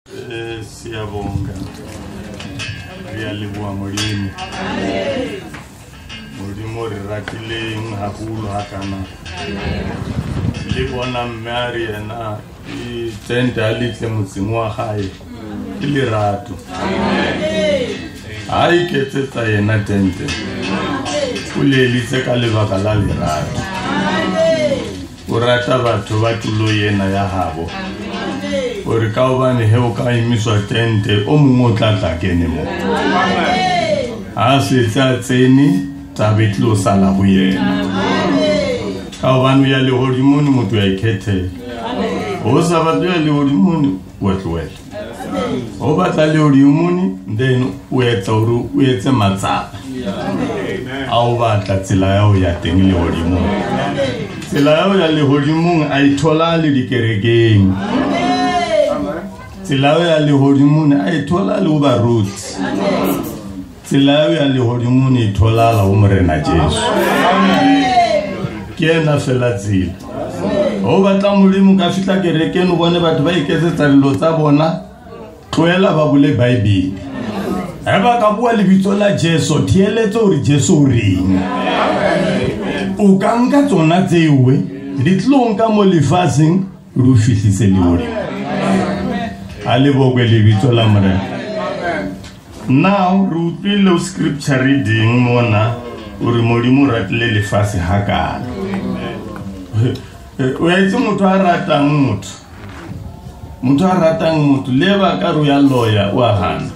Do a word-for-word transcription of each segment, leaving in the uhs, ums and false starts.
Siyabonga. Ngiyalibonga Molimo. Molimo re ratile ngahulu hakana. Libona Mary na I tenta litle motseng wa gae. Ke lerato. Ai ke tsetsa yena tente. O lelitse ka lebaka la lerato. O rata batho ba tulo yena ya habo. O re ka obane he o ka imiswa tente o mongwe o tla tla kene mo. A se tsa tseni tsa betlo sala go yena. Ka obane ya le hodimoni motho ya ikhethe. O sa batho ya le hodimoni wetwet. O batla le hodimoni then o etsa uru o etse matsapa. A o batla tsela ya o ya teng le hodimoni. Tsela ya o ya le hodimoni a ithola le dikerekeng. Tsela ya le hodimoni a ithola le ba roots. Tsela ya le hodimoni a ithola la o morena Jesu. Ke na fela tsela. O batla Molimo ka fitla kerekeng o bone batho ba iketsetsa dilo tsa bona. Tloela ba bule Bible. Ha ba ka bua lebitso la Jesu, thieletse hore Jesu o reng. O ka nka tsona tsewe, di tlo nka mo lefaseng, ro fihlise le hore. Ale bogwe lebitso la Morena. Now, ro utlwile scripture reading mona, ore Molimo ratile lefase hakana. O ya itse motho a ratang motho. Motho a ratang motho leba ka ro ya lawyer wa hana.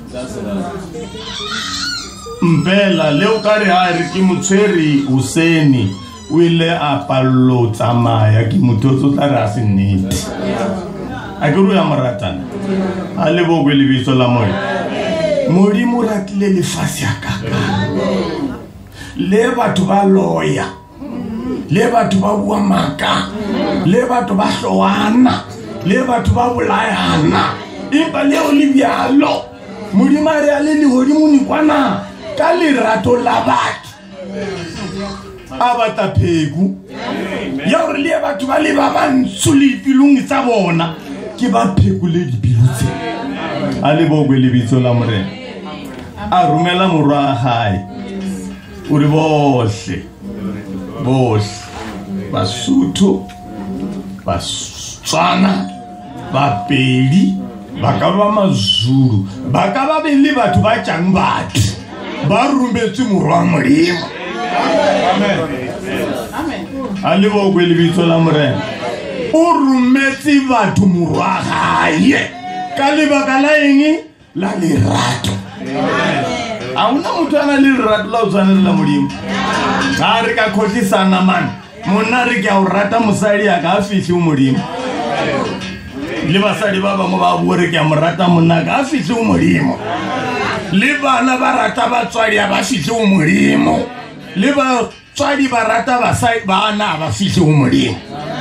Mpela leo ka re ha re ke motshweri Useni o ile a pallo tsamaya ke motho tla re a se nnete. A ke ro ya moratana. A le bogwe lebitso la moya. Molimo ratile lefase hakaka. Le batho ba lawyer. Le batho ba bua maka. Le batho ba hlowana. Le batho ba bolayana. Impa leo le bialo. Molimo re a le le hodimoni kwana ka lerato la batho. Abata phegu. Ya re le batho ba le ba bantsho le dipilong tsa bona ke ba phegu le dipilotse. A le bogwe lebitso la Morena. A rumela morwa hae. O re bohle. Bohle. Basotho. Batswana. Bapedi. Baka ba Mazulu. Baka ba be le batho ba tjang batho. Ba rumbetse morwa Molimo. Amen. Amen. A le bogwe lebitso la Morena. O rumetse batho morwa gae. Ka lebaka la eng la lerato. A una motho ana le lerato la o tshwana la Molimo. Ha re ka khotlisana man. Monna re ke a o rata mosadi ya ka fihle o Molimo. Le basadi ba bangwe ba bua re ke a mo rata monna ka fihle o Molimo. Le bana ba rata batswadi ba fihle o Molimo. Le ba tswadi ba rata basadi bana ba fihle o Molimo.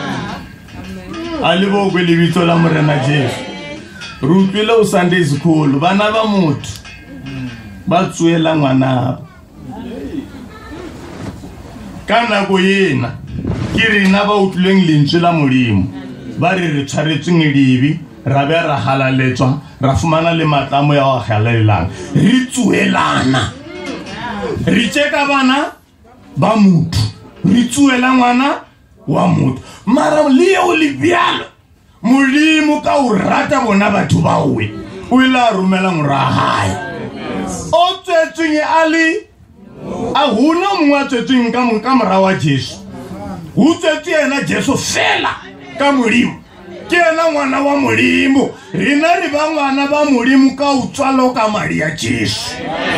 A le bogwe lebitso la Morena Jesu. Rutlwile o Sunday school bana ba motho ba tsuela ngwana. Kana go yena ke rena ba utlweng lentswe la Molimo. Ba re re tshwaretseng dibi ra be ra halaletswa ra fumana le matlamo ya wa halalelang re tsuelana re tsheka bana ba motho re tsuela ngwana wa motho mara leo le bialo Molimo ka o rata bona batho ba we o ila rumela morahae o tsetseng ali a huna mwa tsetseng ka mo ka mora wa Jesu o tsetse yena Jesu fela ka Molimo ke ena ngwana wa Molimo rena re ba ngwana ba Molimo ka o tswalo ka mari ya Jesu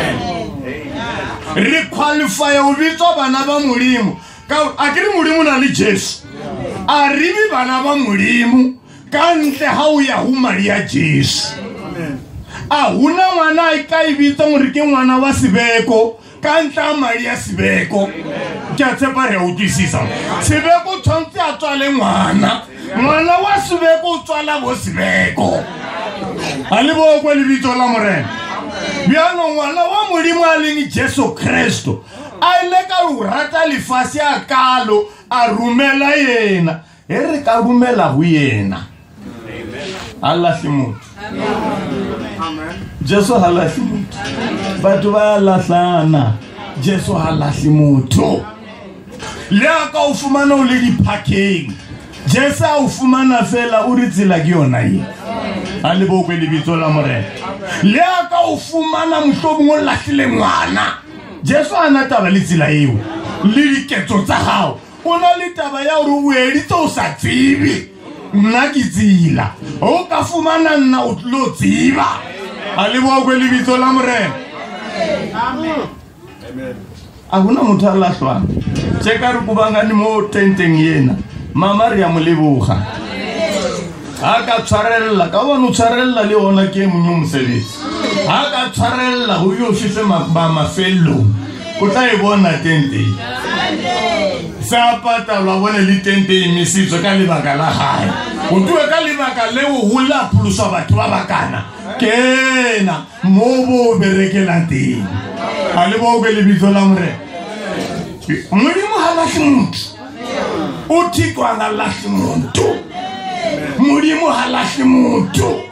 re qualify o bitso bana ba Molimo ka a ke re Molimo na le Jesu a ribi bana ba Molimo ka ntle ha o ya ho mari ya Jesu a huna ngwana e ka ibitsa gore ke ngwana wa sebeko ka ntle mari ya sebeko ke a tshepa re o twisisa sebeko tshwantse a tswale ngwana ngwana wa sebeko o tswala bo sebeko a le bogwe lebitso la Morena biano ngwana wa Molimo a leng Jesu Kristo a ile ka o rata lefase a kalo a rumela yena e re ka rumela ho yena Allah se motho Jesu halahli muthu batho ba lahlana Jesu halahli muthu le aka o fumana o le diphakeng Jesu o fumana fela o ritsela ke yona ye a le bo kwele bitso la morena le aka o fumana mohlobong o lahlile ngwana Jesu ana taba le tsela eo le diketso tsa hao ona le taba ya hore o editse o sa tsibi nna ke tsila o ka fumana nna o tlo tsiba a le bo kwele bitso la morena amen amen a bona motho a lahlwana cheka re kubangani mo tenteng yena mama re ya moleboga ha ka tshwarella ka bona o tshwarella le ona ke monyo mosebetsi ha ka tshwarella ho yo fise ba mafello o tla e bona tente sa pata la bona le tente imisitso ka lebaka la hae o tue ka lebaka le o hula pulusa batho ba bakana kena mo bo berekela teng a le bo ke le bitso la more modimo ha la motho o thikwa na la motho modimo ha la motho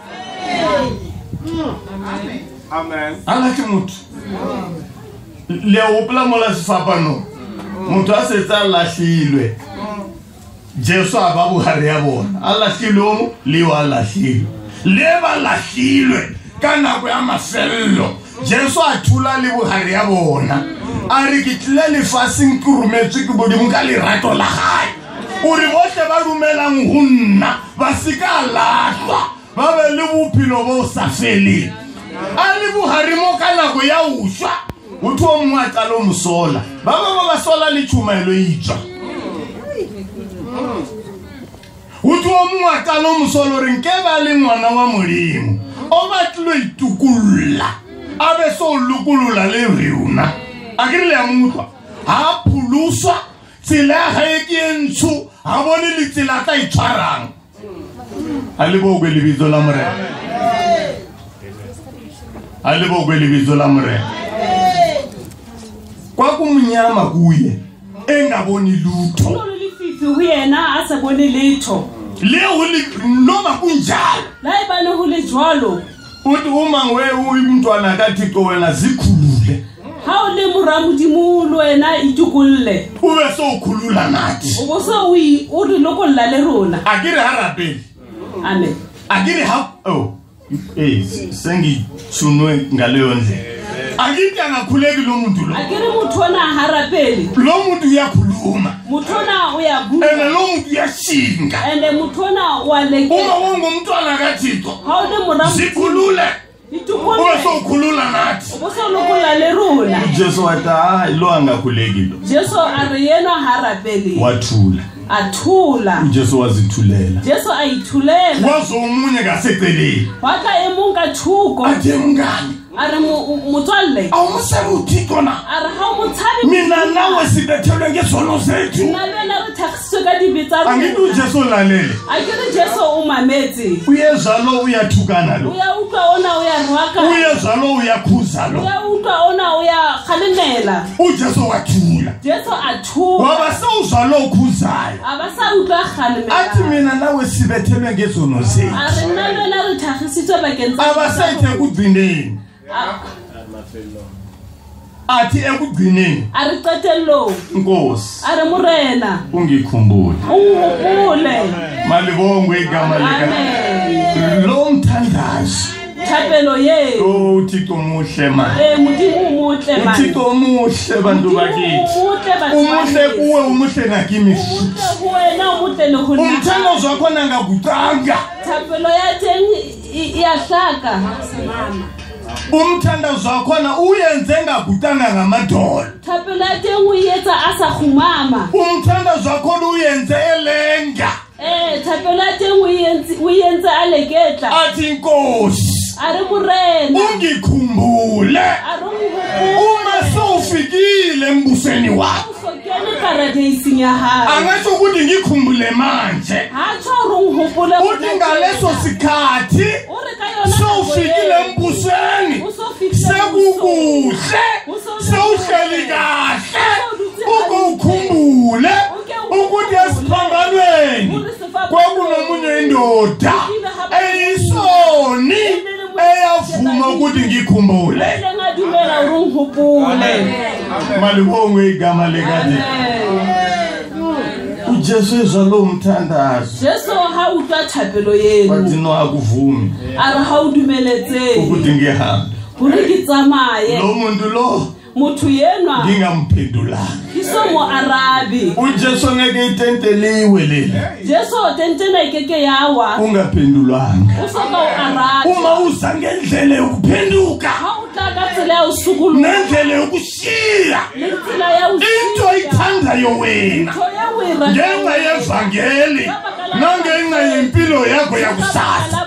amen ala ke motho le o pla mola sefapano motho a setsa lahlilwe Jesu a ba buhare ya bona a lahlilwe le wa lahlilwe le ba lahlilwe ka nako ya mafello Jesu a thula le buhare ya bona a re ke tlile lefaseng ke rometswe ke bodimo ka lerato la hae o re bohle ba rumelang ho nna ba sika lahlwa ba be le bophelo bo sa feleng a le buhare mo ka nako ya ushwa o thuo mongwe a tla lo mosola ba ba ba sola le tshumelo itswa o thuo mongwe a tla lo mosola re nke ba le ngwana wa modimo o batlile itukulla a be so lukulula le runa a ke le ya motho ha phuluswa tsela ya hae ke ntsho ha bone le tsela tla itshwarang a le bo gwe le bitso la morena a le bo gwe le bitso la morena kwa kumunyama kuye engaboni lutho lo le fifi ho yena a sa bone letho le ho le noma kunjalo la e bane ho le jwalo uthi uma we umntwana kaThixo wena zikhulule ha o le moramodimo lo wena itukulle o be so ukhulula nathi o bo so wi o re lokolla le rona a ke re harapeli amen a ke re ha oh eh sengi tshunwe ngaleyo ndlela akithi angakhuleki lo muntu lo akere muthu ona harapeli lo muntu uyakhuluma muthu ona uyabuka ene lo muntu uyashinga ende muthu ona waleke uma wongumntwana kaThixo ha o le moramodimo zikhulule itukulle o so ukhulula nathi o bo so lokolla le rona Jesu wathi hayi lo angakhuleki lo Jesu a re yena harapeli wathula athula Jesu wazithulela Jesu ayithulela wazo umunye ngaseceleni waka emunga thuko athe mngani are mutwalle awumusebe uThixo na are ha muthabi mina nawe sibethelwe ngezono zethu nalena re thagiswe ka dibetsa angithi uJesu lalele akere Jesu umametse uyezwa lo uyathukana lo uya utlwa ona uya rwaka uyezwa lo uyakhuza lo uya utlwa ona uya khalemela uJesu wathula Jesu athula waba sewuzwa lo ukhuzayo abasa utlwa khalemela athi mina nawe sibethelwe ngezono zethu are nalena re thagisitswe bakentsa abasayithe kugcineni athi ekugcineni are qetello Nkosi are morena ungikhumbule ungukule malibongwe igama lika amen lo mthandazi thapelo ye o uThixo muhle manje eh mudimu muhle manje uThixo muhle bantu bakithi umuhle kuwe umuhle nakimi muhle wena umuhle nohuna umthando zakhona ngakucanga thapelo ya teng iyahlaka umthandazo wakhona uyenze ngaguqanga ngamadola thapelo ya teng uyetsa asa khumama umthandazo wakhona uyenze elenga eh thapelo ya teng uyenze uyenze aleketla athi inkosi are morena ungikhumbule uma sowufikile embusweni wakho sokene paradise ya ha angasho ukuthi ngikhumbule manje ha tshoro ngihopole uthi ngaleso sikhathi ore ka yona sowufikile embusweni sekukuhle sewuhleli kahle ukukhumbule ukuthi esiphambanweni kwakunomunye indoda eyisoni Malibongwe igama likade. uJesu ezalo umthandazo. Jesu ha utlwa thapelo yenu. Wathi no akuvumi. Ara ha udumeletse. Ukuthi ngihamba. Hore ke tsamaye. Lo muntu lo muthu yenwa ngingamphendulanga. Isomo arabi. uJesu ngeke itenteliwe leli. Jesu tentena ikeke yawa. Ungaphendulanga. Usoka arabi. Uma uza ngendlela yokuphenduka. Ha utlaka tsela usukulu. Ngendlela yokushiya. Ngendlela ya ushiya. Into ithandayo wena. Ngenxa yevangeli. Nangenxa yempilo yakho yakusasa.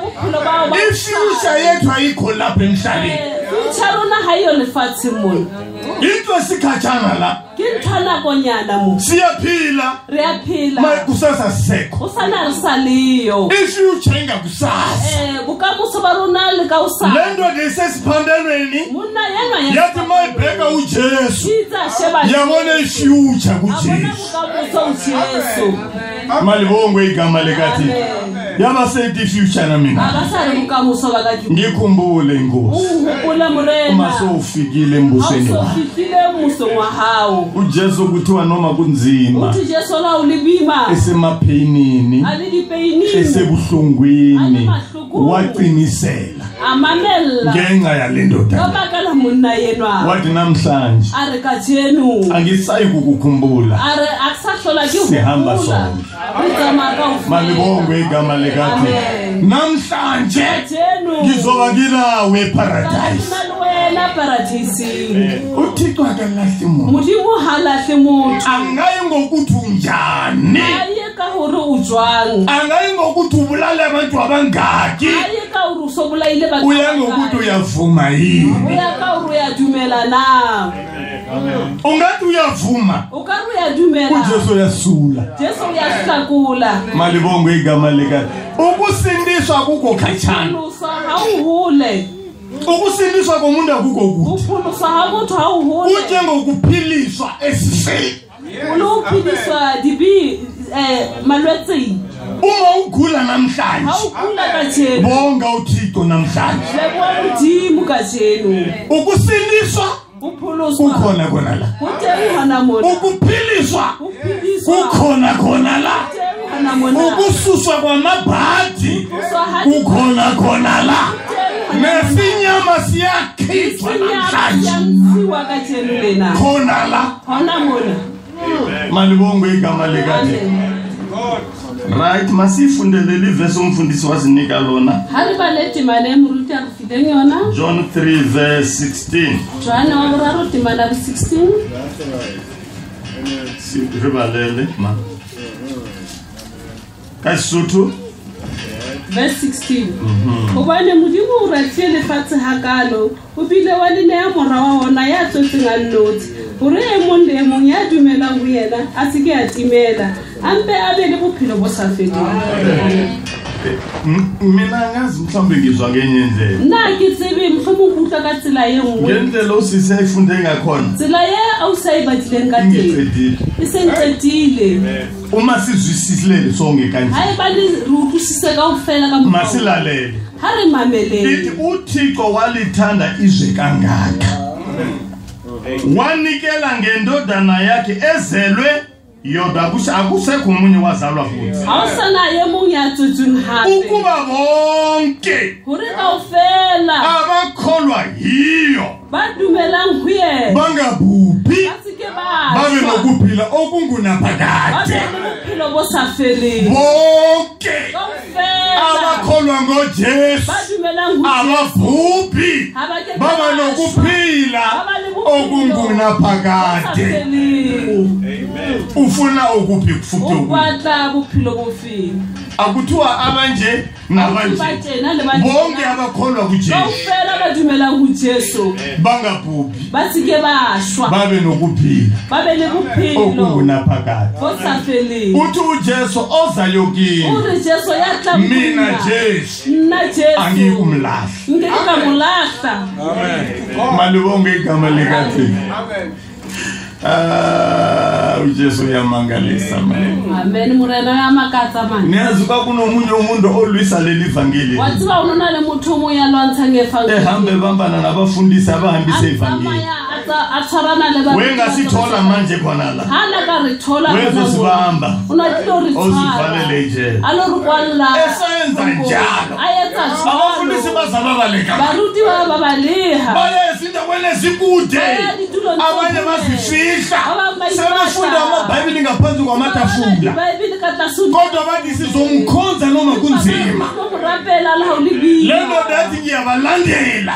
Ifuture yethu ayikho lapha emhlabeni. Charona hayo lefatshe mona. Into sikhatshana la. Ke nthana konyana mo. Siyaphila. Riyaphila. Makusasa sisekho. Usana risaliyo. Ifuture ingakusasa. Eh bukamuso barona le ka usana. Lento lesesiphandelweni. Muna yenwa yathi mayibheka uJesu. Sheba. Yabona ifuture kuJesu. Abona bukamuso uJesu. Malibongwe igama likathi. Yaba sethi future na mina. Abasari bukamuso bakathi. Ngikhumbule inkosi. Ukula murena. Uma sofikile embusweni wakho. Sofikile muso wahawo. uJesu kuthiwa noma kunzima. Uthi Jesu la ulibima. Esemaphenini. Aliliphenini. Esebuhlungwini. Waqinisela. Amamela. Ngenxa yalendoda. Ngoba kana munna yenwa. Wathi namhlanje. Are kathenu. Angisayi kukukhumbula. Are akusahlola ke sihamba sonke. Malibongwe igama likathi. Namhlanje ngizoba kilawe paradise. Wena paradise. uThixo akalahli umuntu. Modimo ha lahle motho. Angayi ngokuthi unjani. Ayeka hore ujwang. Angayi ngokuthi ubulala abantu abangaki. Ayeka hore usobulaile batho. Uya ngokuthi uyavuma yini. Uyaka hore uyadumela na. Ungathi uyavuma. Ukaru uyadumela. uJesu uyasula. Jesu uyahlakula. Malibongwe igama likathi. Ukusindiswa kuko khatshana. Hawuhule. Ukusindiswa komuntu akukho kuthi. Uphuluswa hakutho hawuhule. Uje ngokuphiliswa esifeni. Uluphiliswa dibi eh malwetse. Uma ugula namhlanje. Hawugula katheni. Bonga uThixo namhlanje. Lebona uDimu katheni. Ukusindiswa uphuluswa ukhona khona la. Utheni hana mona. Ukuphiliswa Uphiliswa ukhona khona la. hana mona. Ukususwa kwamabhadi ukhona khona la. Nesinyama siyakhithwa namhlanje. Siyansiwa katheni lena. Khona la. Hana mona. Malibongwe igama likathi. Right, masifundele livesi umfundisi wasinika lona. Hari baleti mane muruti akufide ngona. John three verse sixteen. John waburaru timana sixteen. Si ribalele ma. Kaisutu verse sixteen. Ubane modimo o ratile lefatshe hakalo, o bile wa le ya mora wa ona ya tsotseng annotsi. Hore e mong le mong ya dumelang ho yena a se ke a timela, ampe a be le bophelo bo sa feding. Mina ngazi mhlawumbe ngizwa ngenye indlela. Na ke tsebe mhlomong kutla ka tsela e nngwe. Ngendlela osise ifunde ngakhona. Tsela ye awusayibatleng ka teng. Isentsetile. Uma sizwisisile sonke kanje. Hayi bali rukusise kaofela ka mfana. Masilalele. Hari mamelele. Ithi uThixo walithanda izwe kangaka. Wanikela ngendodana yakhe ezelwe yoda kusha akusekho umunye wazalwa futhi. Awusana yemong ya tsutsung hape. Ukuba bonke hore kaofela abakholwa yiyo badumelang ho yena bangabhubhi basike ba babe nokuphila okungunaphakade. Bophelo bo sa feleng. Bonke Kaofela abakholwa ngoJesu badumelang ho ababhubhi baba nokuphila okungunaphakade. Ufuna ukuphi kufuthi ukuphi? Ukwatla bophelo bofeng. Akuthiwa abanje nabanje. Bonke abakholwa kuJesu. Kaofela badumelang ho Jesu bangabhubhi basike bashwa babe nokuphila babe le bophelo okungunaphakade. bo sa feleng. Uthi uJesu ozayo kini. Uri Jesu yatla Mina Jesu na Jesu angikumlahla. Ngikamulahla. Amen. Malibonge igama likaThixo. Amen. Ah, uJesu uyamangalisa man. Amen. Murena yamakatsa man. Niyazi ba kunomunye umuntu olwisa leli evangeli. Watsiba unona le muthu omunye alwantsha ngevangeli. Ehambe bambana nabafundisi abahambisa ivangeli. wengasithola manje khona la wezosibamba ozivalele nje esenza njalo abafundisi bazababaleka bayezinto kwene zikude abanye bazifihla sebefunda amabhayibheli ngaphansi kwamatafula kodwa bathi sizomkhonza noma kunzima lelo dathi ngiyabalandela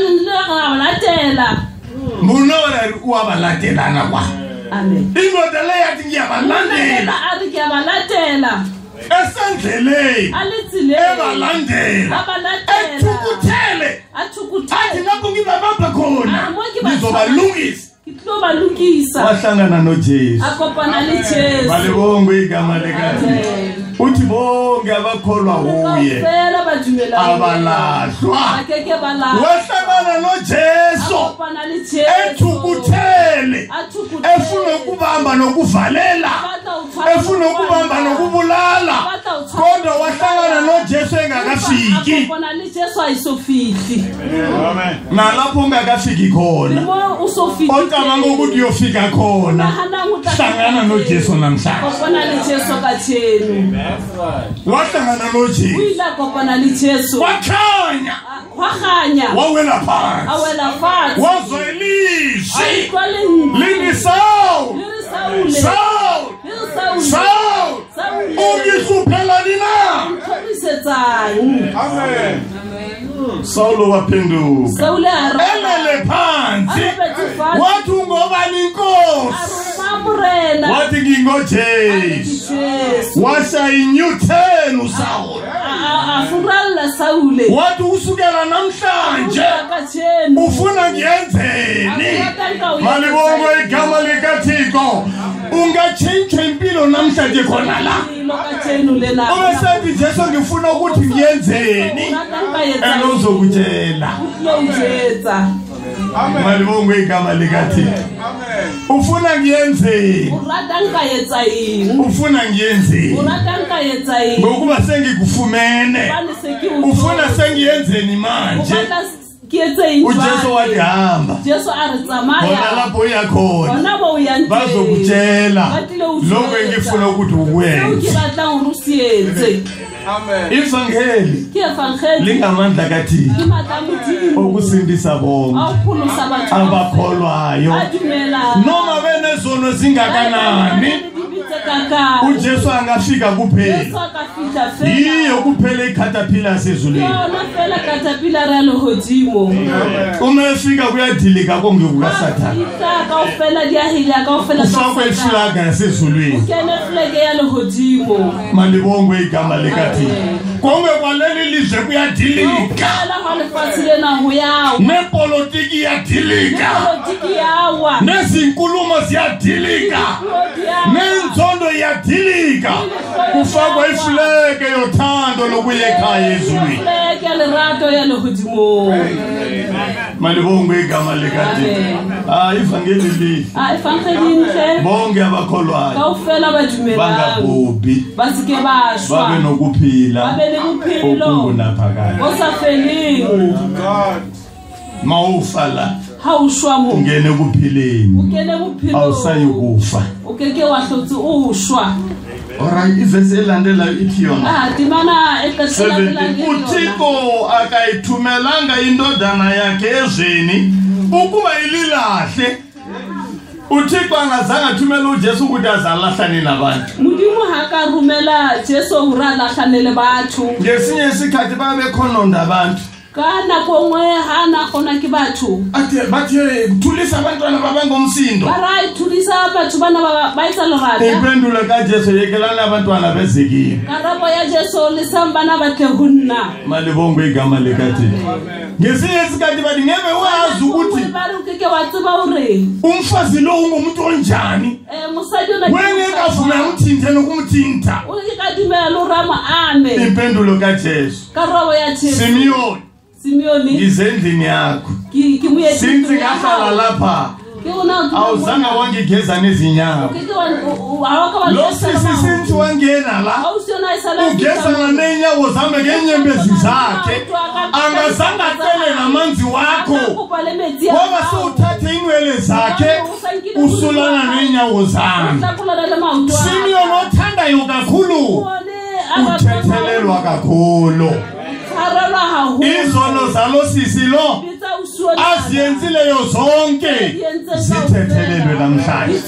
munora uyabalandelana kwa amen indoda le yathi ngiyabalandela esendleleni ebalandela ethukuthele athi lapho ngibabamba khona ngizobalungisa wahlangana noJesu akopana leJesu balibonge igama likaThixo uthi bonke abakholwa kuye abalahlwa wahlangana noJesu ethukuthele efuna ukubamba nokuvalela efuna ukubamba nokubulala kodwa wahlangana noJesu engakafiki amen nalapho ungakafiki khona ocabanga ukuthi uyofika khona hlangana noJesu namhlanje wahlangana noJesu wakhanya wawela phansi wazwa ilizwi lini Saul Saul Saul ungihluphela nina amen Saul waphenduka elele phansi wathi ungobani inkosi wathi ngingoJesu washa inyutheni uSaul wathi usukela namhlanje ufuna ngiyenzeni malibongo igama likaThixo ungachinja impilo namhlanje khona la ubesethi Jesu ngifuna ukuthi ngiyenzeni enozokutshela amen malibongo igama likaThixo amen ufuna ngiyenzeni ufuna ngiyenzeni ngokuba sengikufumene ufuna sengiyenzeni manje uJesu wadihamba bona lapho uyakhona bazokutshela lokho engifuna ukuthi ukwenze amen ivangeli lingamandla kaThixo okusindisa bonke abakholwayo noma benezono zingakanani uJesu angafika kuphela yiyo kuphela ikhathapila sezulwini uma efika kuyadilika konke kukaSathane ufakwe iflaga yasezulwini malibongwe igama likaThixo konke kwaleli lizwe kuyadilika nepolitiki yadilika nezinkulumo ziyadilika nenzondo yadilika kufakwa iflege yothando lokuyekhaya ezulwini malibongwe igama likaThixo ah ivangeli lihle ah ivangeli lihle bonke abakholwayo kawufela abajumela bangabhubhi basike bashwa babe nokuphila babe nokuphilo okungunaphakade osafeli God mawufala hawushwa mu ungene kuphileni ungene kuphilo awusayikufa ukeke wahlotsi ushwa alright ivese elandela ithi yona ah dimana eqesela ngiyona uThixo akayithumelanga indodana yakhe ezweni ukuba ililahle uThixo angazange athumele uJesu ukuthi azalahlane nabantu Mudimu hakarumela Jesu uralahlane batho ngesinye isikhathi babe khononda abantu kana kongwe hana khona ke batho athi bathi thulisa abantwana babangomsindo barai thulisa batho bana bayitsa lerata impendulo kaJesu yekelana abantwana bezekile karabo ya Jesu lisambana batle hunna malibongo igama likaThixo ngesinye isikhathi bathi ngebe wazi ukuthi bari ukeke watsiba ure umfazi lo ungumuntu onjani eh musadi una wengeka vuma umthinthe nokumthinta ukikadimela lo rama ame impendulo kaJesu karabo ya Jesu Simeon Simeoni ngizendlini yakho kimuye since ngahlala lapha awuzanga wangigeza nezinyawo lo sisi since wangena la ugeza nenyawo zami ngenyembezi zakhe angazanga cele namanzi wakho ngoba sewuthathe inwele zakhe usulana nenyawo zami Simeon othandayo kakhulu uthethelelwa kakhulu izono zalo sisi lo aziyenzileyo zonke zithethelelwe namhlanje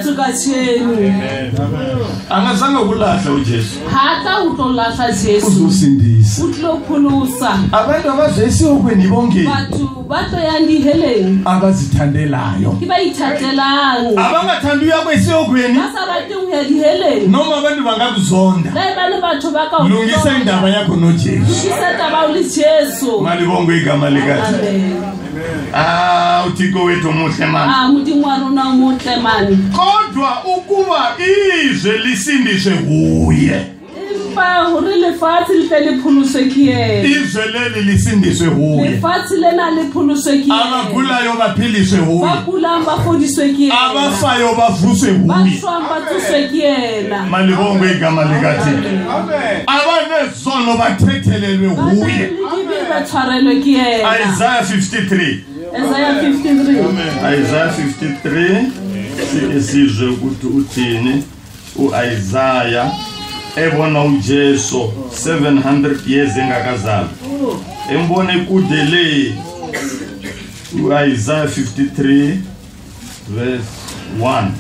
angazange kulahla uJesu hata utolahla Jesu uzusindisa utlophulusa abantu abazesiyokweni bonke bathu batho yandiheleni abazithandelayo kibayithathelanga abangathanda uyakwesiyokweni basarati uyadiheleni noma abantu bangakuzonda la bana batho baka lungisa indaba yakho noJesu isataba uliJesu malibongo igama likathi ah uThixo wethu muhle manje ah muDimo warona muhle manje kodwa ukuba izwe lisindiswe kuye impa hore lefatshe le tle lephuluswe ke yena izwe leli lisindiswe kuye lefatshe lena lephuluswe ke yena abagulayo baphiliswe kuye bagula bafundiswe ke yena abafayo bavuswe kuye bashwamba tuswe ke yena malibongo igama likaThixo amen abanezono bathethelelwe kuye batshwarelwe ke yena Isaiah fifty-three Isaiah fifty-three Isaiah fifty-three sizwe ukuthi uthini uIsaiah ebona uJesu seven hundred years engakazalwa embone kudele uIsaiah fifty-three verse one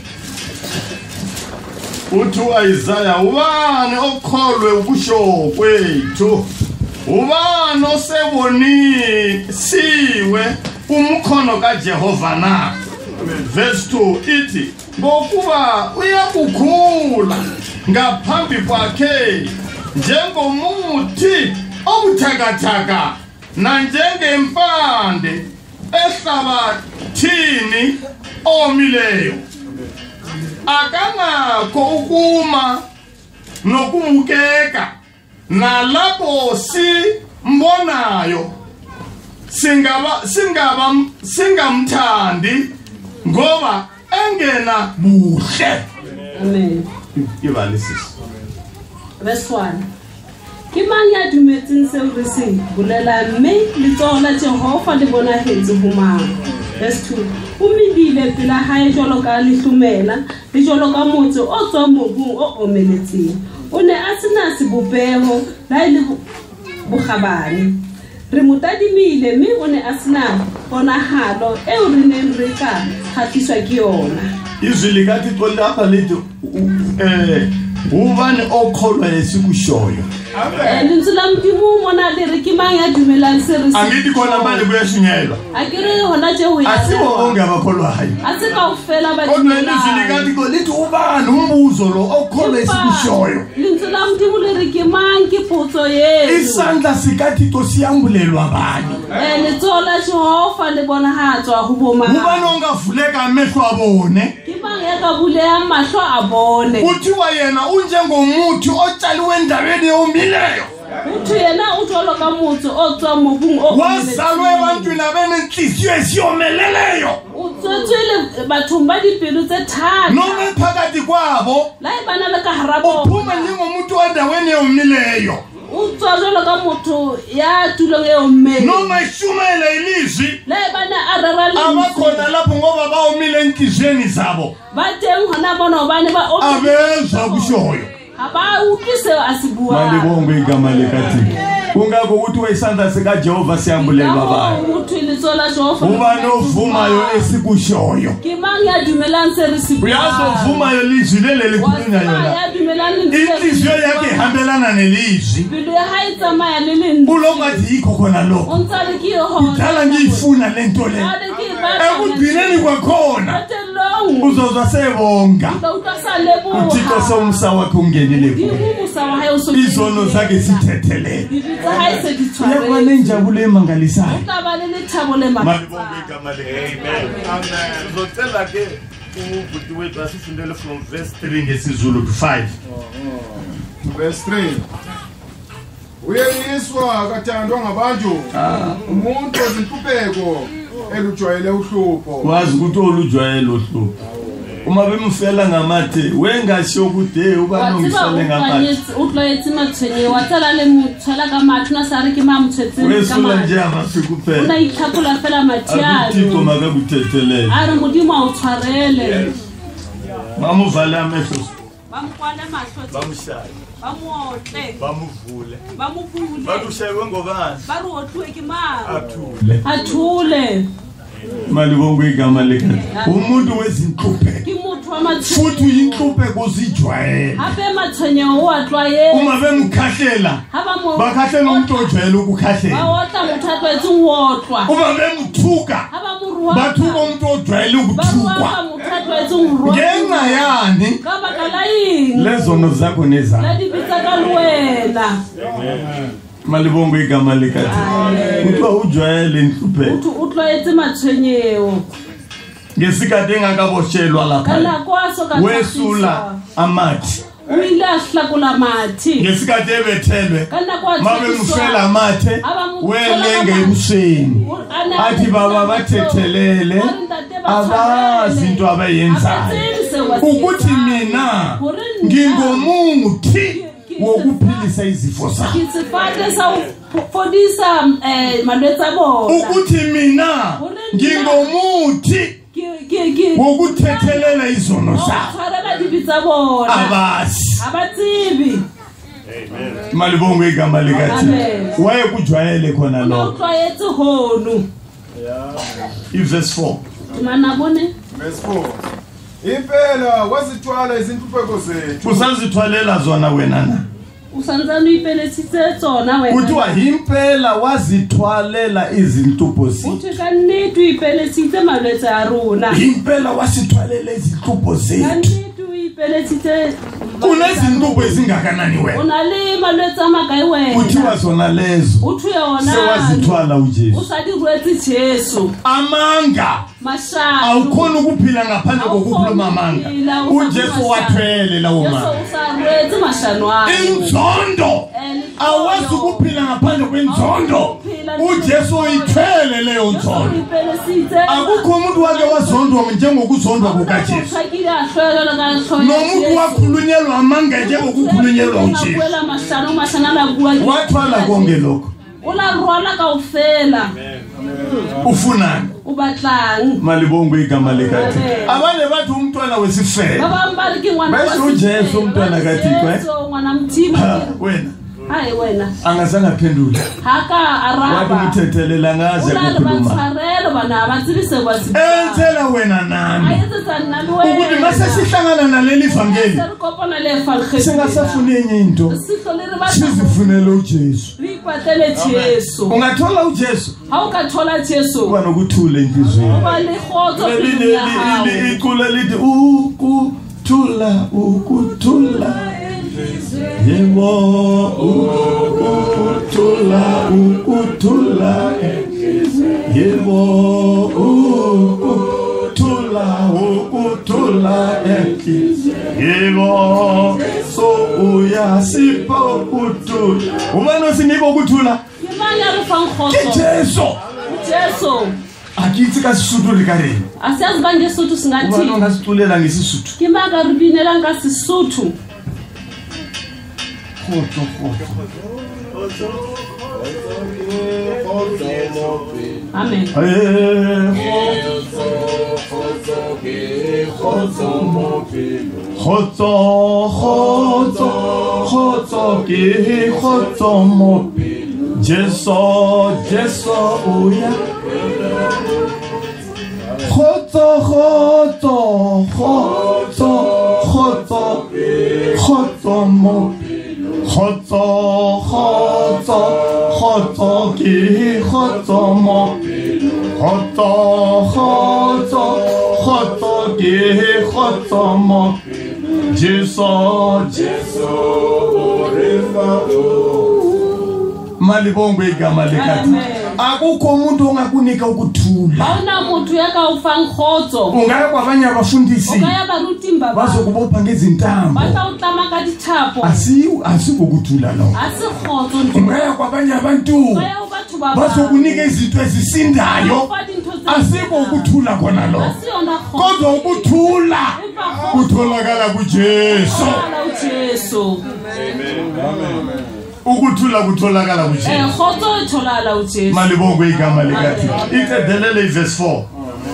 uthi uIsaiah ubani okholwe ukusho kwethu ubani oseboni siwe umkhono kaJehova na verse two ithi ngokuba uyakukhula ngaphambi kwakhe njengomuthi obuthakathaka na njengempande ehlabathini omileyo akangakho ukuma nokumukeka nalapho simbonayo singaba singaba singamthandi ngoba engena buhle amen ibalisiso verse one ke mang ya dumetseng seo re se bolela mme letsoho la Jehova le bona hetse ho mang verse two o medile pela hae jwalo ka lehlomela le jwalo ka motse o tswa mobung o omeletseng o ne a sena sebopeho la ile bogabane re motadimile mme o ne a sena ponahalo eo re neng re ka kgatiswa ke yona izwi likaThixo lapha lithi eh ubani okholwa esikushoyo amen lentsela mdimo mona le re ke mang ya dumelang se re angithi khona manje kuyashunyelwa akere hona je ho ya asibo bonke abakholwa hayi asika ufela ba kodwa izwi likaThixo lithi ubani umbuzo lo okholwa esikushoyo lentsela mdimo le re ke mang ke potso ye isandla sikaThixo siyambulelwa bani eh letsola Jehova le bona ha tswa ho boma ubani ongavuleka amehlo abone ke mang ya ka buleya mahlo abone uthiwa yena unjengomuthi otshaliwe endaweni yomileyo uthi yena uthola ka motse o tswa mobung o wazalwe ebantwini abenenhliziyo esiyomeleleyo utswetswele batho ba dipelo tse thata noma phakathi kwabo la ibana le ka harabo uphuma njengomuntu endaweni yomileyo utswa jwalo ka motho ya tulong e omme noma ishumele ilizwi la ibana ararali abakhona lapho ngoba bawumile enhliziyweni zabo bateng hona bona obane ba abezwa kushoyo aba ukise asibuwa malibongo igama likaThixo kungakho ukuthi wesandla sika Jehova siyambulelwa bani uthi litsola Jehova ubani ovumayo esikushoyo ke mang ya dumelang se re sibuwa uyazovumayo lizwi lele likhulunywa yona inhliziyo yakhe ihambelana nelizwi bilo ya hayitsamaya leleni ulokathi yikho khona lokho ontsale ke ho udala ngiyifuna lento le ekugcineni kwakhona uzozwa sebonga uThixo somsa wakhe ungenile kuwe izono zakhe sithethelele uyakwa nenjabulo emangalisayo malibonge igama amen amen uzocela ke ubhuti wethu asifundele from verse three ngesizulu to five verse three uyeyiswa kathandwa ngabantu umuntu ozinhlupheko elujwayele uhlupho wazi ukuthi olujwayele uhlupho uma bemfela ngamathe wengasho kude uba nomfela ngamathe utlwaetse matshwenye wa tsala le motshela ka mathe na sare ke mamtshetse ka wesula nje amafika kuphela una itlhakula fela mathiano Tito makabuthethelela ara modimo a utshwarele bamuvale amehlo bamkwale mahlo bamshaya bamuotle bamuvule bamuvule balushayiwe ngobani bari otlwe ke ma athule athule mali bonke igama likaThixo umuntu wezinhlupheko ke motho wa matshwenye futhi uyinhlupheko uzijwayele hape matshwenye o atlwaye uma bemkhahlela haba mo bakhahlela umuntu ojwayele ukukhahlela bawotla mothatwa etsi wotlwa uma bemthuka haba moruwa bathuka umuntu ojwayele ukuthukwa baruwa mothatwa etsi ngoruwa ngenxa yani ka baka la yini lezono zakho nezakho la dipitsa ka lwena malibongo igama likaThixo kuthiwa ujwayele inhlupheko uthi utlwaetse matshwenyewo ngesikhathi engakaboshelwa lapha kana kwaso ka wesula amathi uyile ahlakula mathi ngesikhathi ebethelwe kana kwathi mabe mfela amathe welenge ebusweni athi baba bathethelele abazi into abayenzayo ukuthi mina ngingomuthi wokuphilisa izifo zakho kisifate sa fodisa eh malwetsa bona ukuthi mina ngingomuthi wokuthethelela izono zakho tshwarela dipitsa bona abazi abatsibi amen malibongo igama likaThixo waye kujwayele khona lo utlwaetse honu verse four mana bone verse four impela wazithwala izinhlupheko zethu usazithwalela zona wena na usanzana uyipeletsitse tsona wena kuthiwa impela wazithwalela izinhlupho zethu uthi kaneti uyipeletsitse malwetse a rona impela wasithwalela izinhlupho zethu kaneti uyipeletsitse kunezinhlupho ezingakanani wena unale malwetse amakayi wena kuthiwa zona lezo uthi yona sewazithwala uJesu usadirwetse Jesu amanga mashaka awukhona ukuphila ngaphandle kokukhuluma amanga uJesu wathwele lawo manga Yesu usarwetse mashano akho inzondo awazi ukuphila ngaphandle kwenzondo uJesu uyithwele leyo nzondo akukho umuntu wake wazondwa njengokuzondwa kukaJesu nomuntu wakhulunyelwa amanga njengokukhulunyelwa uJesu wathwala konke lokho ularwala kaufela ufunani ubatlang malibongo igama likaThixo abanye bathi umntwana wesifela babambaliki ngwana bese uJesu umntwana kaThixo eh ngwana mthima wena hayi wena angazange aphendule haka araba wathi umthethelela ngaze ukukhuluma ularwala bana abatsibise kwasi enzela wena nami ayetsa nami wena ukuthi mase sihlangana naleli ivangeli sikopana le evangeli singasafuni enye into sizifunele uJesu likwatele Jesu ungathola uJesu awukathola Jesu kuba nokuthula enhlizweni kuba likhotho leli icula lithi ukuthula ukuthula yebo ukuthula ukuthula yebo ukuthula ukuthula yebo so uyasipa ukuthula ubani osinike ukuthula imani arifang khotho Jesu Jesu akithi ka Sesotho le ka reng asiyazi bangesotho singathi ubani ongasiculela ngeSesotho ke maka ribinela nga Sesotho khotho khotho amen khotso khotso khotso ke khotso mo Jesu Jesu uya khotso khotso khotso khotso khotso mo khotso khotso khotso ke khotso mo khotso khotso khotso ke khotso mo Jesu Jesu malibongo igama likaThixo akukho umuntu ongakunika ukuthula awuna muntu yakawufang khotso ungaya kwabanye abafundisi ungaya barutimba bazokubopha ngezintambo batawutlama ka dithapo asiwu asikukuthula lo asikhotso ungaya kwabanye abantu bazokunika izinto ezisindayo asikho ukuthula khona lo kodwa ukuthula kutholakala kuJesu Amen. ukuthula kutholakala kuJesu eh khotso itholakala uJesu malibongo igama likaThixo iqedelele verse four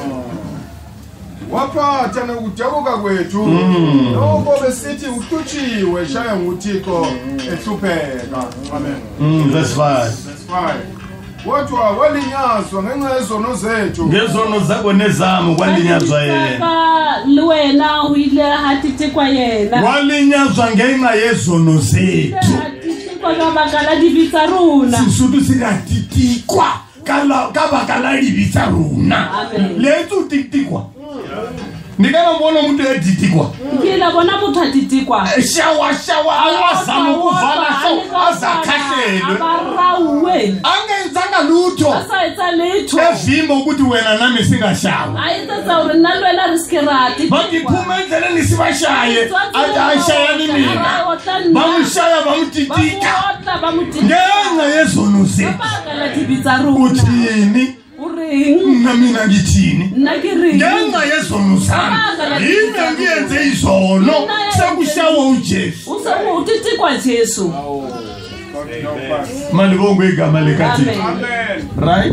waphatha nokujabuka kwethu noko besithi uthutshiwe shaya nguThixo ehlupheka amen verse five verse five Wotwa walinyazwa ngenxa yezono zethu ngezono zakho nezamo kwalinyazwa yena wena uyile hatitikwa yena walinyazwa ngenxa yezono zethu hatitikwa kabakala divisa runa sisutu sikatitikwa kala kabakala divisa runa lethu titikwa Nikana mbona mtu editikwa Ngila bona mtu editikwa shawa shawa awazama kuvala so azakhahlelwe abarawe angenzanga lutho asaitsa letho evimba ukuthi wena nami singashawa ayitsa uri nalwela riskirati bakiphuma endleleni sibashaye ayashaya mina bamshaya bamtitika ngenxa yezono zethu uthini na mina ngithini ngenxa yezono zami yini ngiyenze izono sekushawa uJesu usawutitikwa Jesu malibongo igama likaThixo amen right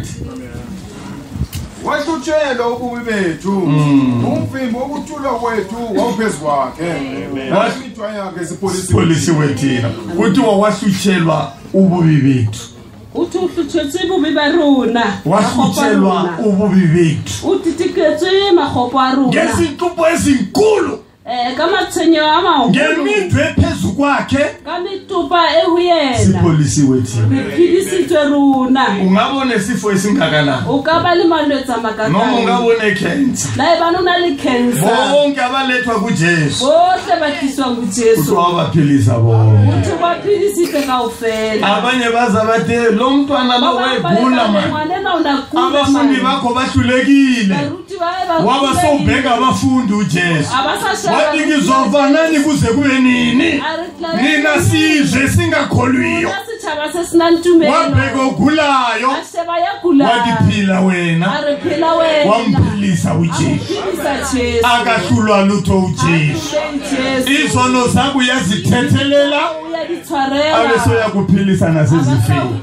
wathutshela ububi bethu umfimbo ukuthula kwethu wawuphezu kwakhe wasithwa yakhe sipolisi polisi wethina uthi wawahlutshelwa ububi bethu uthi uhlutshetse ububi barona wahlutshelwa ububi bethu utitiketse makhopo arona ngezintubo ezinkulu eh kama tsenyo ama ngemindwe ephezulu kwakhe kamitupa ehuyena sipolisi wethina iphilisi runa ungabona isifo esingakanani ukaba limalwetsa makakana noma ungabona cancer naye banona li cancer bonke abalethwa kuJesu bonke bathiswa kuJesu uthi wabaphilisa bonke uthi baphilisi kaufela abanye baza bathe lo mntwana lo wegula manje abafundi bakho bahlulekile waba sobheka abafundi uJesu wathi ngizovanani kuze kube nini nina sizwe singakholwiyo wabheka ogulayo wathi phila wena wamphilisa uJesu akahlulwa lutho uJesu izono zakho uyazithethelela abeso yakuphilisa nasezifeni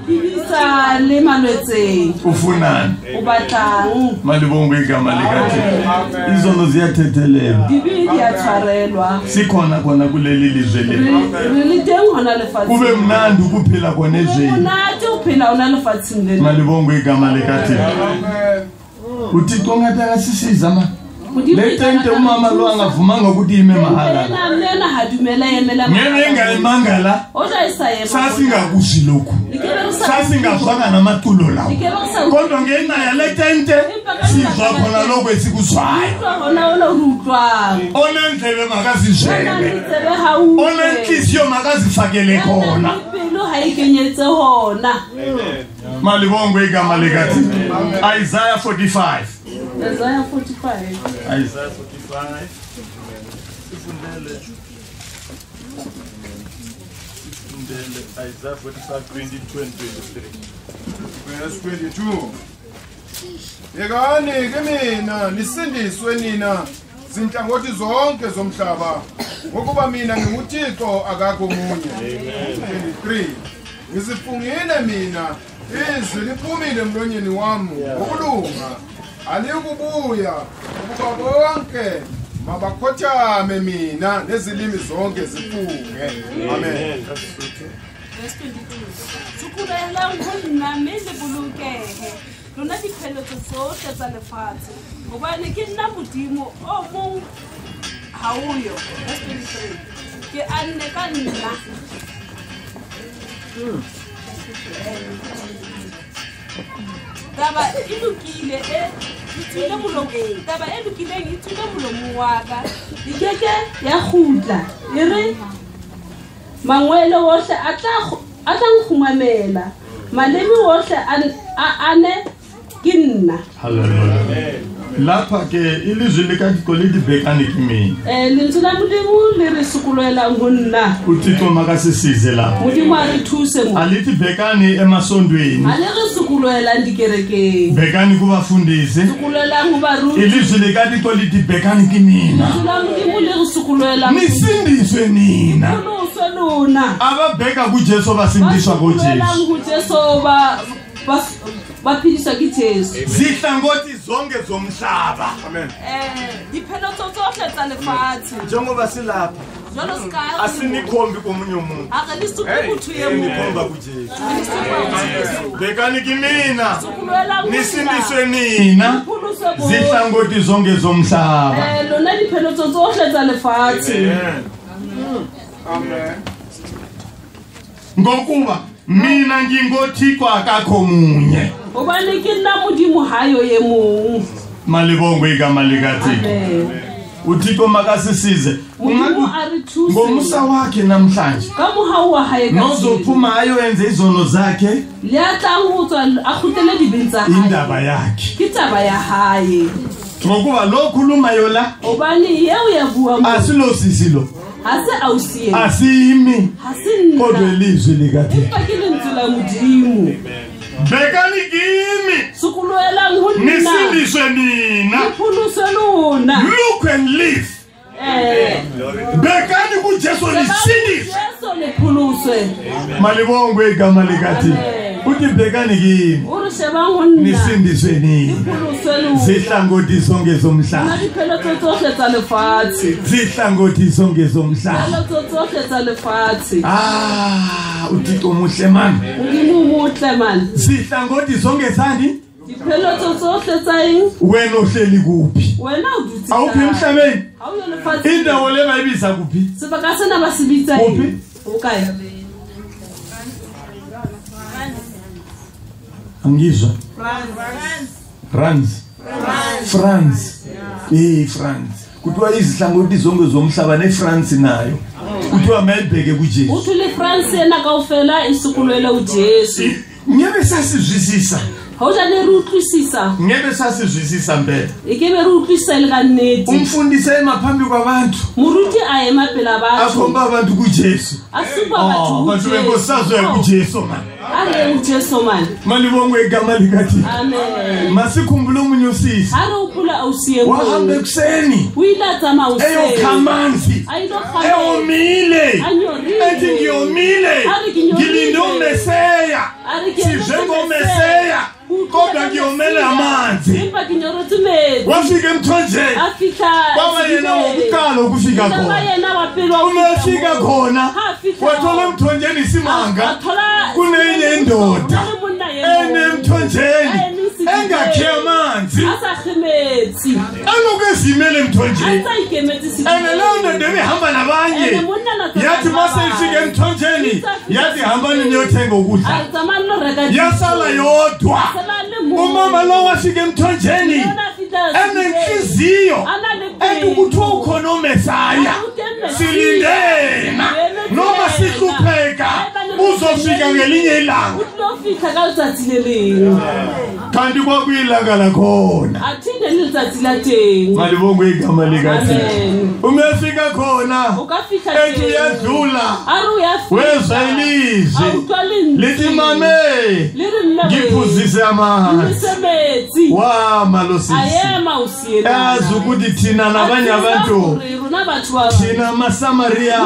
ufunani ubatlang malibongo igama likaThixo izono ziyathethelelwa sikhona khona kuleli lizwe lethu kube mnandi ukuphila khona ezweni malibongo igama likaThixo uThixo ngathi akasisiza ma letente umama lo angavumanga ukuthi ime mahala ngeke engayimangala sasingakushi lokhu sasingafaka namaculo lawo kodwa ngenxa yaletente sizwa khona lokho esikuzwayo onendlebe makazizwele onenhliziyo makazifakele khona malibongo igama likaThixo Isaiah forty-five Isaiah forty-five Isaiah forty-five Sifundele Sifundele Isaiah forty-five twenty-two and twenty-three verse twenty-two Yekani kimi nisindiswe nina zinhlangothi zonke zomhlaba ngokuba mina nginguThixo akakho munye amen twenty-three Ngizifungile mina izwi liphumile emlonyeni wami ngokulunga alikubuya ukuba bonke mabakhothame mina nezilimi zonke zifunge amen verse twenty-two Sukubela ngona mele bulukehe lona diphelo tsohle tsa lefatshe gobane ke nna modimo o mong hauyo verse twenty-three ke anne ka nna taba ilukile e itile molomo taba e lukile itile molomo wa ka dikeke ya khutla ere mangwele wohle atla atla ngkhumamela malemi wohle ane ke nna hallelujah lapha ke ilizwi likaThixo lithi bhekani kimi. Eh lintsula mudimu le re sukulela ngonna. uThixo makasisize lapho. Mudimu ari thuse mu. Alithi bhekani emasondweni. Ale re sukulela ndikereke. Bhekani kubafundisi. Sukulela ngubaruti. Ilizwi likaThixo lithi bhekani kimina. Lintsula mudimu le re sukulela. Nisindiswe nina. Kuluswe lona. Ababheka kuJesu basindiswa kuJesu. Sukulela nguJesu ba baphilisa kiJesu. Zihlangothi zonke zomhlaba. Amen. Eh diphelo tsohle tsa lefatshe. Njengoba silapha Jalo ska. asinikhombi komunye umuntu. Ake lisukuphi uthu yemu. Nikhomba kuJesu. Lisukuphi. Bhekani kimina. Sukulela Nisindiswe nina. Zihlangothi zonke zomhlaba. Eh lona diphelo tsohle tsa lefatshe. Amen. Ngokuba mina ngingoThixo akakho munye. Obane ke nna modimo hayo ye mong. Malibongwe igama likaThixo. Amen. uThixo makasisize. Modimo ari thuse. Ngomusa wakhe namhlanje Ka mohau wa hae ka. nozophuma ayoyenza izono zakhe Le atla ngotswa a khutele dibintsa hae. indaba yakhe. Ke taba ya hae. Ngokuba lo khuluma yola Obane yeo ya bua mo. asilo sisilo Hase ausiye. asimi Hasinna. kodwa ilizwi likaThixo. Empa ke lentsula modimo. Bhekani kimi Sukulela ngonna. nisindiswe nina. Phuluso lona. Look and live. Eh. Bhekani kuJesu nisindiswe. Yesu le phuluswe. Malibongwe igama likaThixo. Amen. Uthi bhekani kimi Uri sheba ngonna. nisindiswe nina. Phuluso lona. Zihlangothi zonke zomhlaba. Na diphelo tsohle tsa lefatshe. Zihlangothi zonke zomhlaba. Diphelo tsohle tsa lefatshe. Ah, uThixo muhle man. Modimo motle man. Zihlangothi zonke zani? Diphelo tsohle tsa eng? Wena ohleli kuphi? Wena o dutse. Awuphi emhlabeni? Hawu yo lefatshe. Indawo le bayibiza kuphi? Sebaka sena ba se bitsa eng? Kuphi? O kae? Angizwa. France. France. France. Eh France. Kuthiwa izihlangothi zonke zomhlaba neFrance nayo. Kuthiwa mayibheke kuJesu. Uthi le France yena kaofela isukulele uJesu. Ngebe sasizwisisa. Hoja le rutlwisisa. Ngebe sasizwisisa mpela. Ikebe rutlwisa le kaneti. Umfundisi emaphambi kwabantu. Muruti a ema pela batho. Akhomba abantu kuJesu. Asuba Oh, batho. bantu benkosazo yakuJesu man. Ale uJesu man. Malibongwe igama likaThixo. Amen. Masikhumbule umunye usisi. Hare uphula awusiye Wahambe kuseni. Uyila tsama usiye. Eyokhamanzi. Ayilo khale. Eyomile. Anyorile. Ethi ngiyomile. Ari nginyomile. Ngilinde uMeseya. Ari ngiyomile. SijengoMeseya. Kodwa ngiyomele amanzi. Impa kinyorotsi metsi. Wafika emthonjeni. Afika. Kwaba yena wokuqala ukufika Kwaba khona. yena wapelwa. Umefika khona. Hafika. Wathola emthonjeni isimanga. Athola. Kunenye indoda. Enemthonjeni. Engakhe amanzi. Asakhemetse. Anokezimele emthonjeni. Asayikemetse si. Ene leyo ndoda ebihamba nabanye. Yathi mase ifika emthonjeni. Yathi hambani niyothenga ukudla. Azamani reka. Yasala yodwa. Umama lo wafika emthonjeni. Enenhliziyo. Ethi kuthiwa ukhona uMesaya. Silindena. Noma sihlupheka. Uzofika ngelinye ilanga. Uzofika kalutsatsile lelo. Kanti kwakuyilanga lakhona. Athinde litsatsi lathenga. Malibongwe igama likaThixo. Amen. Umefika khona. Ukafika ethi uyadlula. Ari uyafika. Wezwa ilizwi. Awuthwali. Lithi mame. Lithi mna. Ngiphuzise amanzi. Umsebenzi. Wa malosisi. Ayema usiyela. Yazi ukuthi thina nabanye abantu. Thina amaSamaria.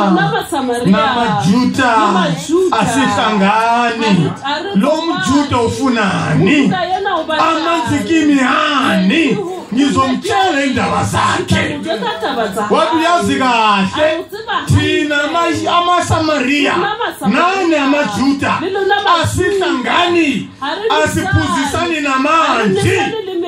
NamaJuda. Asihlangani. Lo mJuda ufunani? Amanzi kimi hani? Ngizomtshela indaba zakhe. Wathi uyazi kahle thina amaSamaria nani amaJuda asihlangani asiphuzisani namanzi.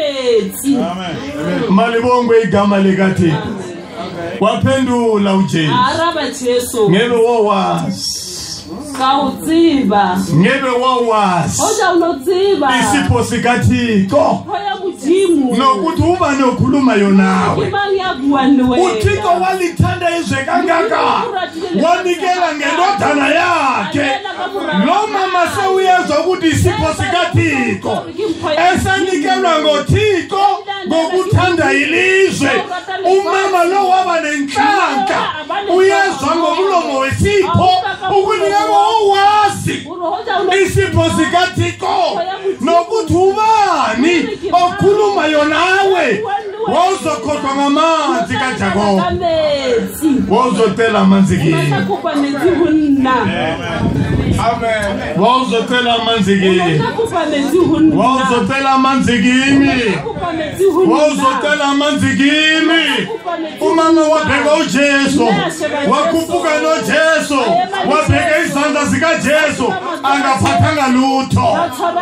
Amen. Malibongwe igama likaThixo. Waphendula uJesu. Araba Jesu. Ngebe wawazi. Kawutsiba. Ngebe wawazi. Oja unotsiba. Isipho sikaThixo. Hoya mujimu. Nokuthi uba nokhuluma yonawe. Ibangiyabuwa niwe. uThixo walithanda izwe kangaka. Wanikela ngendodana yakhe. Lo mama sewuyezwa ukuthi isipho sikaThixo. Esanikelwa ngoThixo ngokuthanda ilizwe. Umama lo waba nenhlanhla uyezwa ngomlomo wesipho ukuthi uwazi isipho sikaThixo nokuthi ubani okhuluma yonawe wawuzokhohlwa ngamanzi kaJakobe wawuzotela amanzi kini. Amen. Wawuzotela amanzi kini. Wawuzotela amanzi kini. Wawuzotela amanzi kini. Umama wabheka uJesu wakhuphuka noJesu wabheka izandla zikaJesu angaphathanga lutho.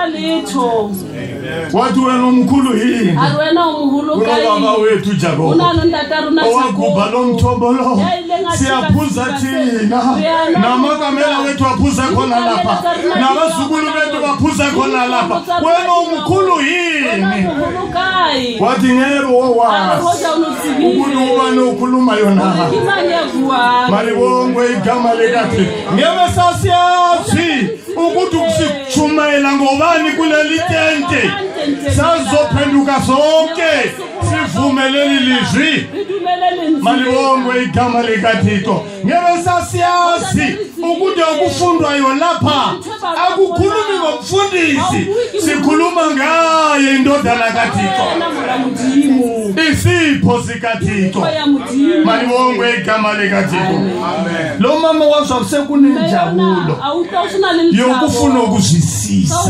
Wathi wena umkhulu yini? Baba wethu Jakobe owagubha lo mthombo lo siyaphuza thina namakamela wethu aphuza khona lapha nabazukulu bethu baphuza khona lapha. Wena umkhulu yini? Wathi ngero wazi ukuthi ubani okhuluma yona. Malibongwe igama likathi ngeke sasiyazi ukuthi ukusichumayela ngobani kuleli tente sazophenduka sonke sivumeleli lizwi. Malibongwe igama likaThixo ngeke sasiyazi ukuthi okufundwayo lapha akukhulumi ngomfundisi sikhuluma ngaye indodana kaThixo isipho sikaThixo. Malibongwe igama likaThixo. Lo mama wazwa sekunenjabulo yokufuna ukuzwisisa.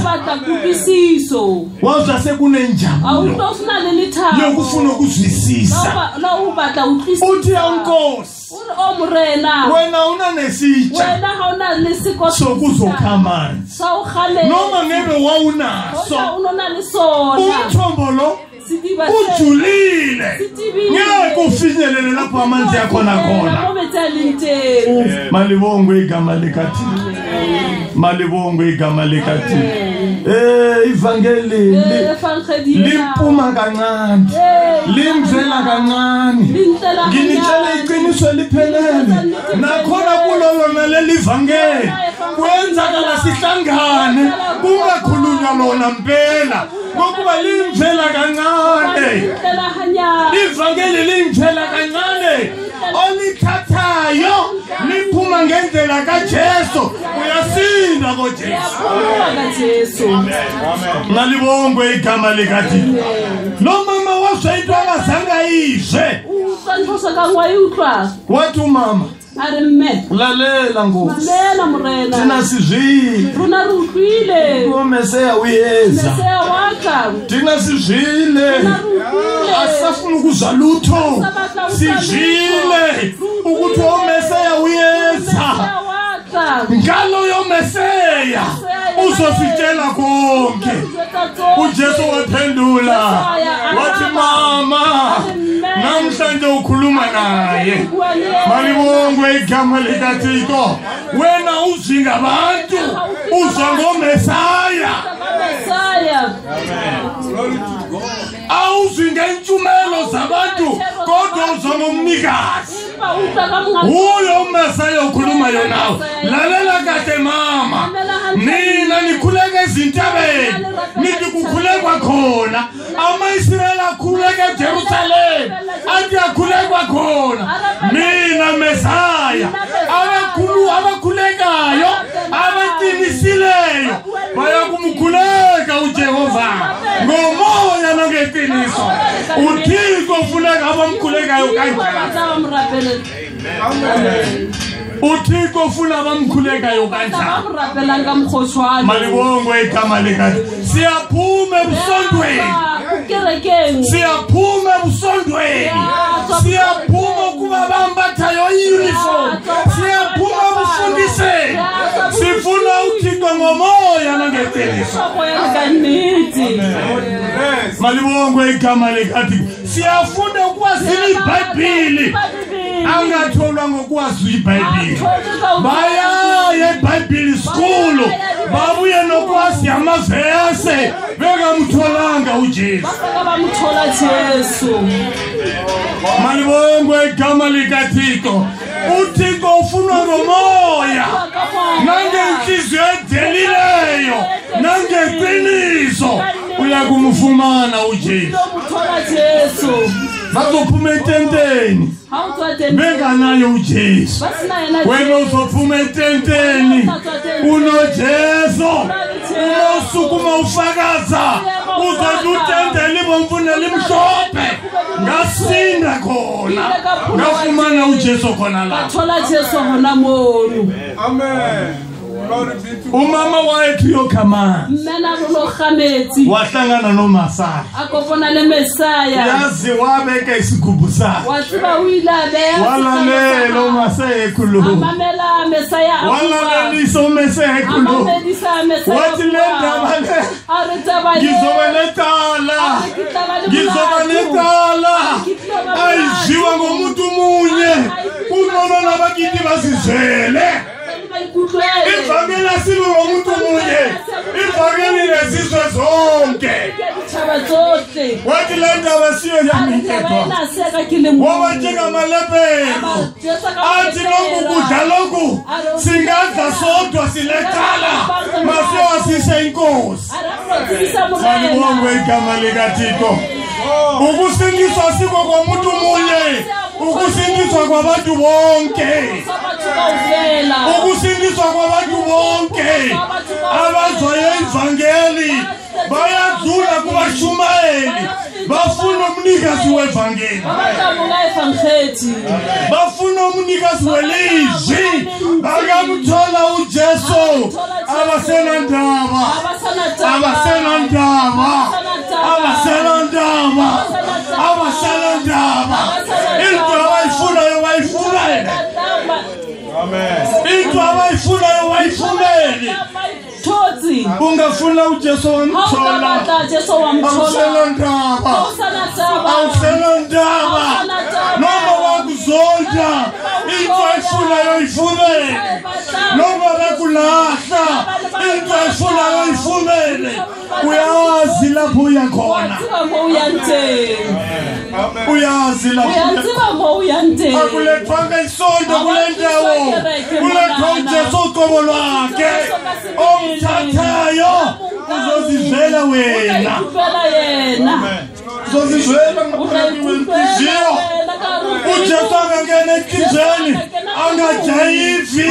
Wazwa sekunenjabulo yokufuna ukuzwisisa. Uthi Nkosi wena unanesitsha sokuzokha amanzi noma ngebe wawunaso umthombo lo ujulile ngeke ufinyelele lapho amanzi akhona khona. Malibongwe igama likaThixo. Malibongwe igama likaThixo. Eh ivangeli limpuma kancane limvela kancane nginitshela iqiniso liphelele nakhona kulo lona leli ivangeli kwenzakala sihlangane kungakhulunywa lona mpela ngokuba limvela kancane. Ivangeli limvela kancane olithathayo liphuma ngendlela kaJesu uyasinda ngoJesu. Malibongwe igama likaThixo. Lo mama wazwayitwa akazange izwe. Wathi umama lalela Nkosi thina sizwile uMesiya uyeza thina sizwile asafuna ukuzwa lutho sizwile ukuthi uMesiya uyeza ngalo yoMesiya uzositshela konke. uJesu waphendula wathi mama namhlanje ukhuluma naye. Malibongwe igama likaThixo. Wena uzinga abantu uzwa ngoMesiya. Awuzinga intsumelo zabantu kodwa uzwa ngomnikazi. Uyo uMesiya ukhuluma yonawe. Lalela kade mama nina nikhuleke ezintabeni nithi kukhulekwa khona ama-Israyeli akhuleke eJerusalem athi akhulekwa khona. Mina Mesiya abakhulu abakhulekayo abaqiniseleyo bayakumkhuleka uJehova ngomoya nangeqiniso. uThixo ufuna abamkhulekayo kanjani? uThixo ufuna abamkhulekayo kanjani? Malibongwe igama likaThixo. Siyaphuma ebusondweni. Siyaphuma ebusondweni. Siyaphuma kuba bambathayo i-uniform. Siyaphuma ebufundiseni. Sifuna uThixo ngomoya nangeqiniso. Malibongwe igama likaThixo. Siyafunda ukwazi iBhayibhili angatholwa ngokwazi iBhayibhili. Baya eBhayibhili school babuye nokwazi amavese bengamtholanga uJesu. Malibongwe igama likaThixo. uThixo ufuna ngomoya nangenhliziyo edelileyo nangeqiniso. kumfumana uJesu bazophuma etenteni benganayo uJesu wena uzophuma etenteni unoJesu usukuma ufakaza uzotutenteni bomfuna limhlophe ngasinda khona ngafumana uJesu khona la bathola Jesu hona mono. Amen. Umama wethu yokhama Mina lo khameti wahlangana noMasaya akobona le Messiah yazi wabeka isigubhu sakhe wathiba uyilabe walalela uMasaya ekhuluma amamela Messiah walalelisa uMasaya ekhuluma amamela Messiah wathi le ndaba le arithaba ngizoba netala ngizoba netala ayiziwa ngomuntu munye kunona nabakithi basizele ivangeli asibe ngomuntu munye ivangeli lesizwe zonke wathi le ndaba siyo yamithethwa ngoba njengamalepelo athi lokhu kudla lokhu singadla sodwa silethala masewasise inkosi salibongwe igama likaThixo ukusindiswa siko komuntu munye ukusindiswa kwabantu bonke ukusindiswa kwabantu bonke abazwayo ivangeli bayadlula kubashumayeli bafuna umnikazi wevangeli bafuna umnikazi welizwi bakamthola uJesu abasenandaba abasenandaba abasenandaba abasenandaba into abayifunayo bayifunele amen into abayifunayo bayifumele Tozi ungafuna uJesu wamthola awusenandaba awusenandaba noma wakuzonda into ayifunayo ifumele noma bekulahla into ayifunayo ifumele uyazi lapho uyakhona uyazi lapho uyanthe akulethwanga isondo kule ndawo kulethwa uJesu uqobo lwakhe omthathayo uzozivela wena uzozivela ngaphakathi kwenhliziyo uJesu angangena enhliziyweni angajayivi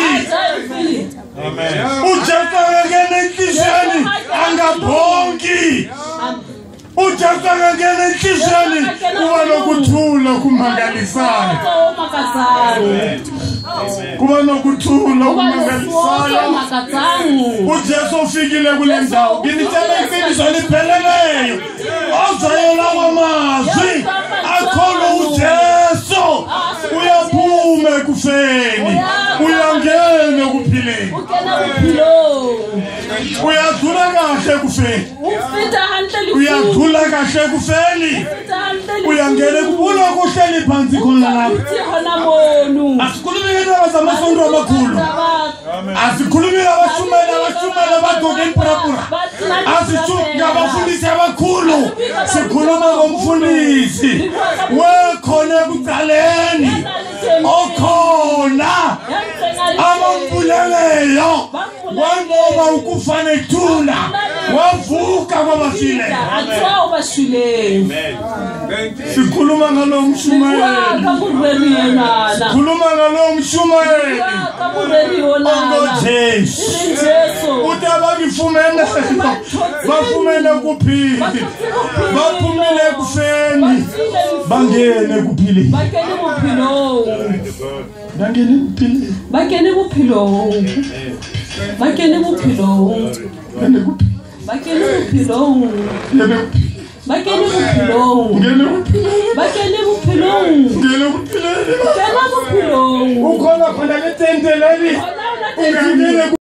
uJesu angangena enhliziyweni angabhongi uJesu angangena enhliziyweni kuba nokuthula kumangalisayo kuba nokuthula kumangalisayo uJesu ufikile kule ndawo nginitshela iqiniso lipheleleyo ozayela kwamazwi akholwa uJesu uyaphuma ekufeni uyangena ekuphileni uyadlula kahle ekufeni uyadlula kahle ekufeni uyangena kubulo kuhleli phansi khona lapha asikhulumi ngendaba zamasonto amakhulu asikhulumi ngabashumela abashumela abagqoke impurapura asikhulumi ngabafundisi abakhulu sikhuluma ngomfundisi wekhona ekuqaleni okhona amambuleleyo wanqoba ukufa nethuna wavuka kwabafile sikhuluma ngalo mshumayeli sikhuluma ngalo mshumayeli ongoJesu uthi abangifumene bafumene kuphili baphumele ekufeni bangene kuphili bangene kuphili bakene bophelo bakene bophelo bakene bophelo bakene bophelo bakene bophelo ukhona khona le tente leli ungangene